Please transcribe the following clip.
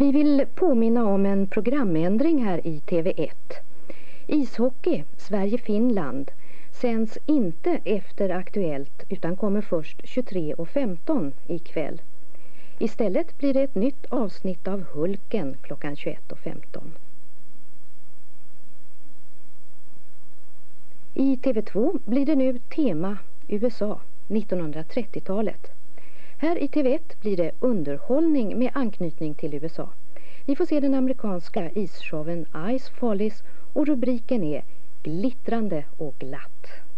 Vi vill påminna om en programändring här i TV1. Ishockey, Sverige-Finland, sänds inte efter Aktuellt utan kommer först 23:15 ikväll. Istället blir det ett nytt avsnitt av Hulken klockan 21:15. I TV2 blir det nu tema USA 1930-talet. Här i TV1 blir det underhållning med anknytning till USA. Ni får se den amerikanska isshowen Ice Follies och rubriken är Glittrande och glatt.